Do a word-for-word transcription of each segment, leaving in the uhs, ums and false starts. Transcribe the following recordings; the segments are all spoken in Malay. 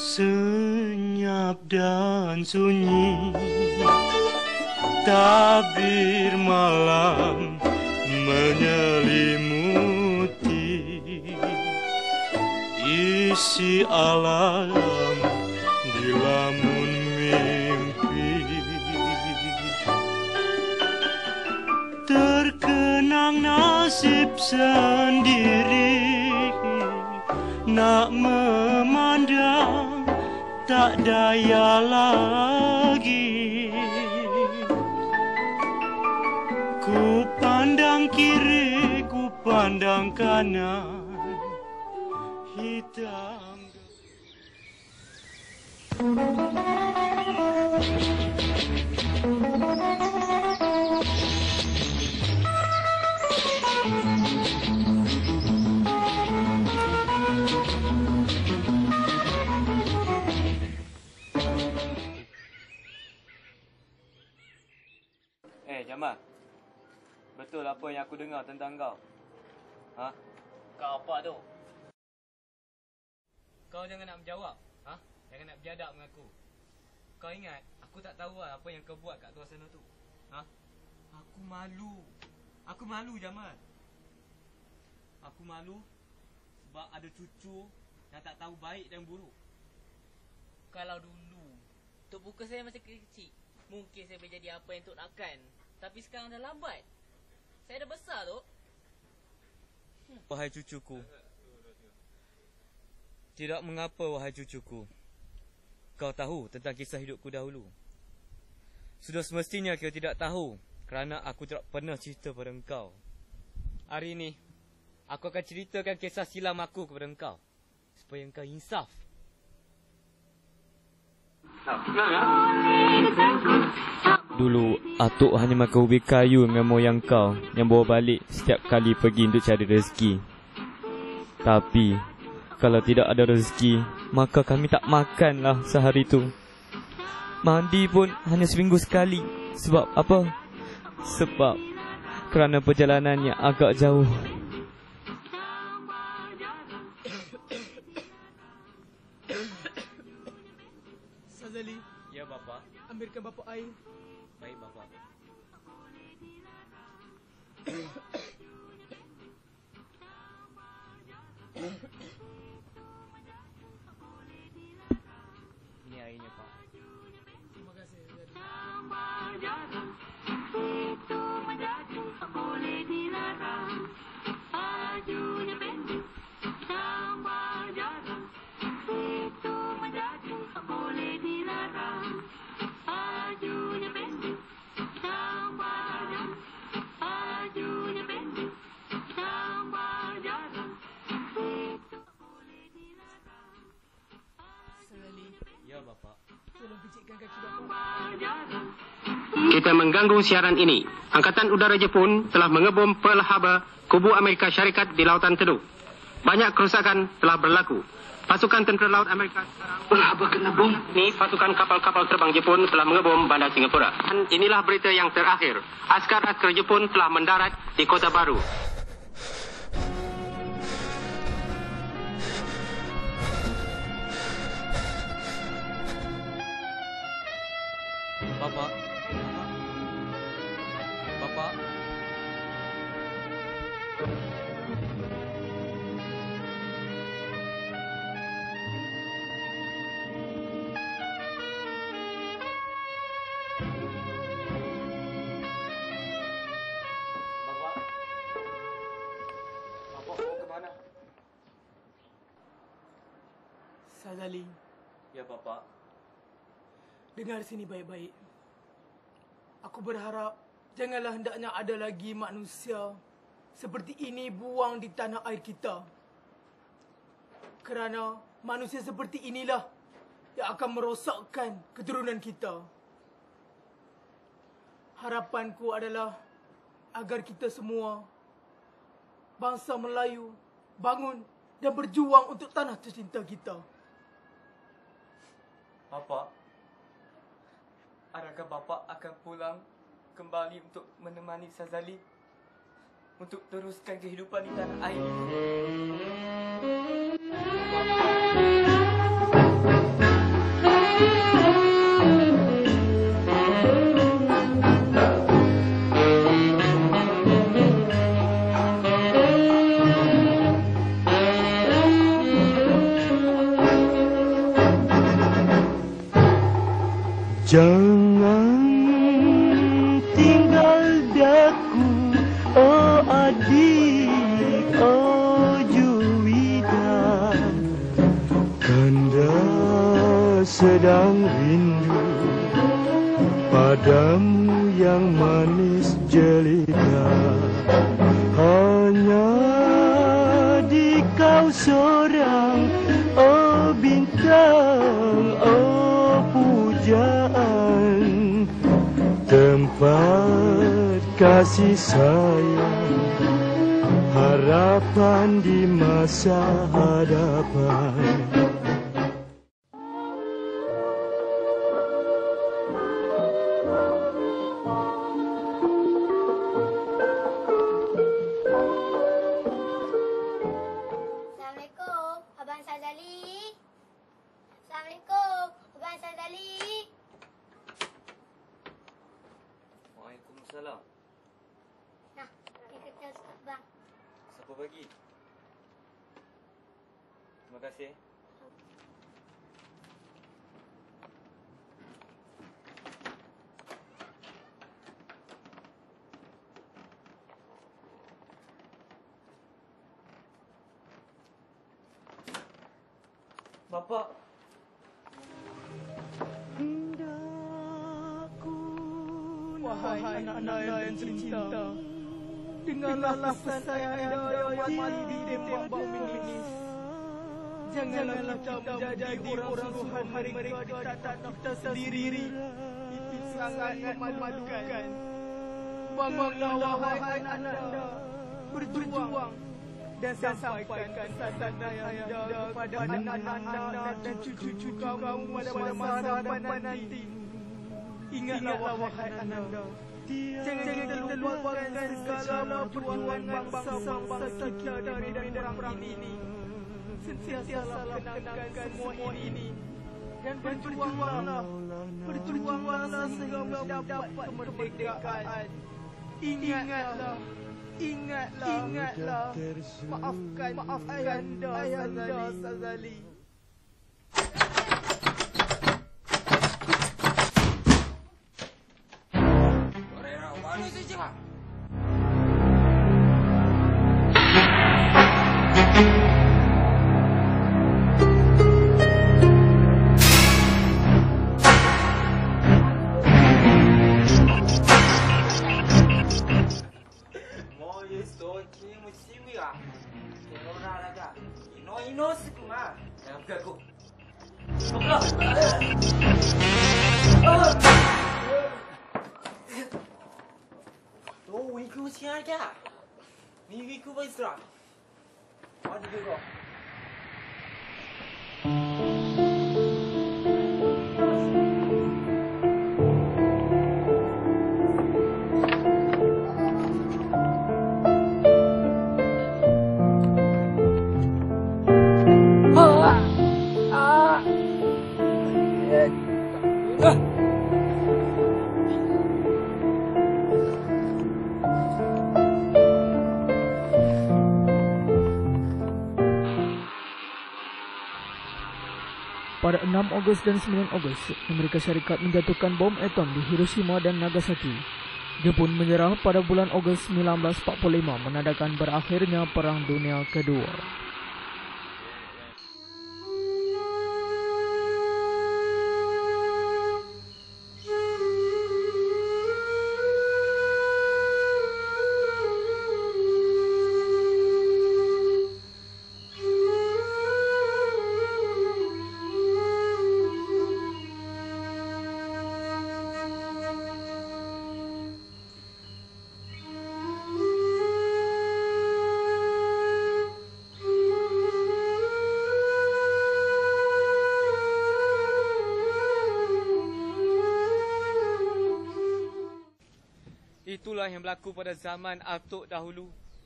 Senyap dan sunyi, tabir malam menyelimuti isi alam di lamun mimpi. Terkenang nasib sendiri, nak memandang tak daya lagi. Ku pandang kiri, ku pandang kanan, hitam. Eh, Jamal. Betul apa yang aku dengar tentang kau? Ha? Kau apa tu? Kau jangan nak menjawab. Ha? Jangan nak berjadap dengan aku. Kau ingat, aku tak tahu lah apa yang kau buat kat luar sana tu. Ha? Aku malu. Aku malu, Jamal. Aku malu sebab ada cucu yang tak tahu baik dan buruk. Kalau dulu Tok buka saya masih kecil, mungkin saya boleh jadi apa yang Tok nakkan. Tapi sekarang dah lambat. Saya dah besar, Tok. Hmm. Wahai cucuku, tidak mengapa, wahai cucuku. Kau tahu tentang kisah hidupku dahulu. Sudah semestinya kau tidak tahu, kerana aku tidak pernah cerita pada engkau. Hari ini, aku akan ceritakan kisah silam aku kepada engkau, supaya engkau insaf. Dulu, atuk hanya makan ubi kayu dengan moyang kau yang bawa balik setiap kali pergi untuk cari rezeki. Tapi, kalau tidak ada rezeki, maka kami tak makanlah sehari itu. Mandi pun hanya seminggu sekali. Sebab apa? Sebab kerana perjalanannya agak jauh. Sazali. Ya, Bapa. Ambilkan Bapa air. Baik, Bapa. Ini airnya, Pak. Terima kasih. Kita mengganggu siaran ini. Angkatan Udara Jepun telah mengebom Pearl Harbor, kubu Amerika Syarikat di Lautan Teduh. Banyak kerusakan telah berlaku. Pasukan tentera laut Amerika Pearl Harbor kena bom. Ini pasukan kapal-kapal terbang Jepun telah mengebom bandar Singapura. Dan inilah berita yang terakhir. Askar-askar Jepun telah mendarat di Kota Baru. Bapak. Bapak. Bapak. Bapak mau ke mana? Sazali. Ya, Bapak. Dengar sini baik-baik. Aku berharap janganlah hendaknya ada lagi manusia seperti ini buang di tanah air kita. Kerana manusia seperti inilah yang akan merosakkan keturunan kita. Harapanku adalah agar kita semua, bangsa Melayu, bangun dan berjuang untuk tanah tercinta kita. Bapak, adakah Bapak akan pulang kembali untuk menemani Sazali untuk teruskan kehidupan di tanah air? Jangan tinggal daku, oh adik, oh Juwita. Kanda sedang rindu padamu yang manis jelita. Hanya di kau seorang, oh bintang, oh pujaan, tempat kasih sayang, harapan di masa hadapan. Waalaikumsalam. Nah, ni kertas bang. Siapa bagi? Terima kasih. Bapak. Wahai anak-anak yang tercinta, dengarlah pesan ayah yang mati di tembok bom Inggeris. Janganlah kita menjadi orang suruhan mereka di tanah kita sendiri. Itu sangat memalukan. Bangunlah wahai anak-anak, berjuang dan sampaikan pesan ayah kepada anak-anak dan cucu-cucu kamu pada masa depan nanti. Ingatlah wahai ananda, jangan kita lupakan segala perjuangan bangsa-bangsa kita dari perang ini. Sentiasalah kenangkan semua ini dan berjuanglah, berjuanglah sehingga mendapat kemerdekaan. Ingatlah, ingatlah, ingatlah, maafkan, maafkan Ayahanda Sazali. Oh, wiku siapa dia? Ni wiku besar. Mana dia kau? Pada enam Ogos dan sembilan Ogos, Amerika Syarikat menjatuhkan bom atom di Hiroshima dan Nagasaki. Jepun menyerah pada bulan Ogos seribu sembilan ratus empat puluh lima menandakan berakhirnya Perang Dunia Kedua. Itulah yang berlaku pada zaman Atuk dahulu.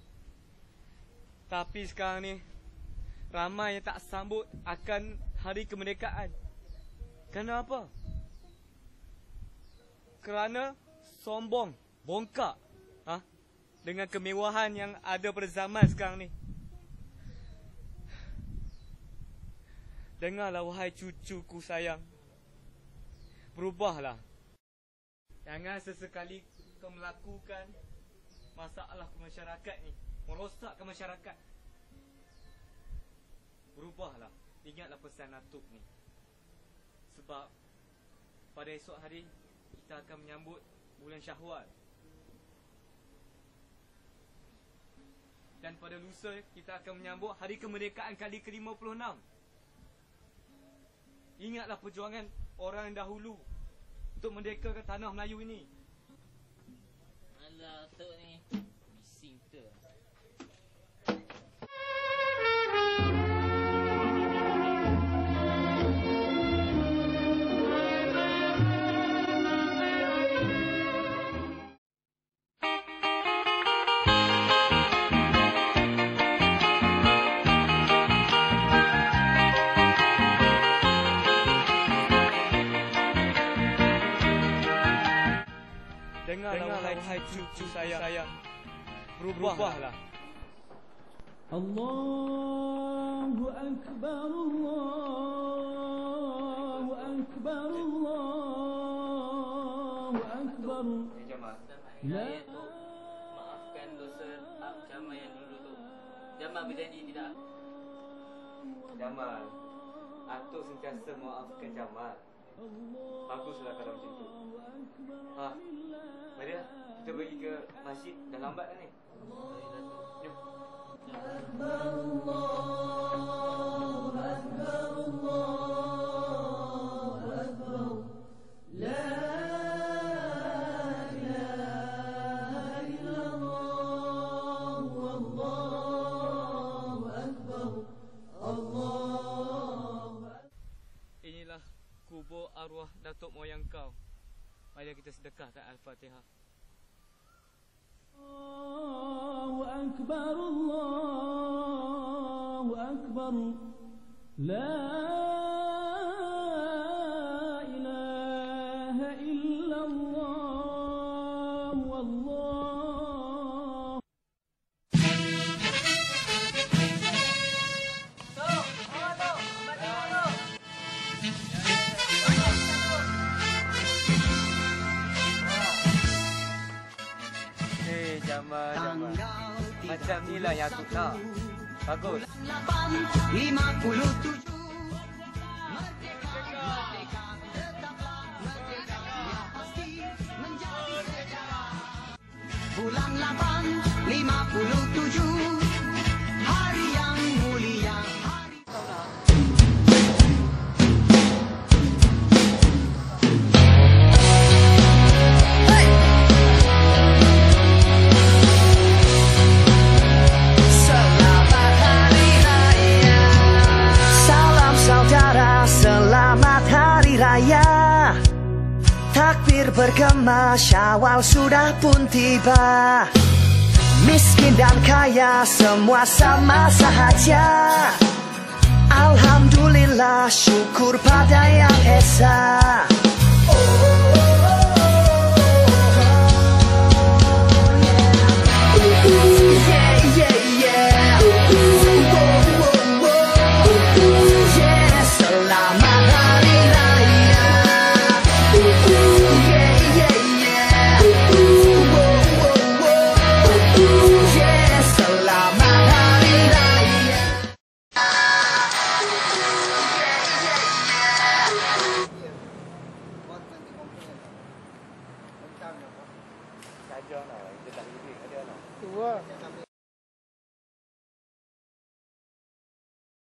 Tapi sekarang ni, ramai yang tak sambut akan hari kemerdekaan. Kenapa? Kerana sombong, bongkak ha? dengan kemewahan yang ada pada zaman sekarang ni. Dengarlah wahai cucuku sayang. berubahlah. Jangan sesekali kau melakukan masalah ke masyarakat ni, merosakkan masyarakat. Berubahlah. Ingatlah pesan Datuk ni. Sebab pada esok hari kita akan menyambut bulan Syawal. Dan pada lusa kita akan menyambut hari kemerdekaan kali ke lima puluh enam. Ingatlah perjuangan orang dahulu untuk merdekakan tanah Melayu ini. Alah, Tok ni bising betul. Dengarlah wahai cucu sayang, sayang. Berubahlah. Allahu Akbar, Allahu Akbar, Allahu Akbar. Saya tu maafkan dosa Ab Jamal yang dulu tu. Jamal berjanji tidak. Jamal, Atuk sentiasa maafkan Jamal. Baguslah kalau macam tu. Ha, mari lah. Kita pergi ke masjid. Dah lambat dah ni. Jom. Inilah kubur arwah Datuk moyang kau. Mari kita sedekahkan Al-Fatihah. Allahu Akbar, Allahu Akbar. La ilaha illallah, wallah. Tok, awak Tok. Mati Tok. Eh, Jamal, Jamal. Macam ni lah yang aku nak. Bagus. lima puluh tujuh Bulan lapan lima puluh tujuh hari yang mulia. Selamat Hari Raya. Takbir bergema, Syawal sudah pun tiba. Miskin dan kaya semua sama sahaja. Alhamdulillah, syukur pada Yang Esa. Tu lah.